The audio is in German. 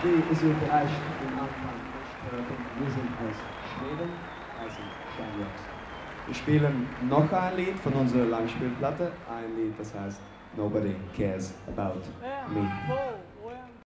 Wie ist ihr vielleicht am Anfang gehört? Wir sind aus Schweden, also Shamrocks. Wir spielen noch ein Lied von unserer Langspielplatte, ein Lied, das heißt Nobody Cares About Me.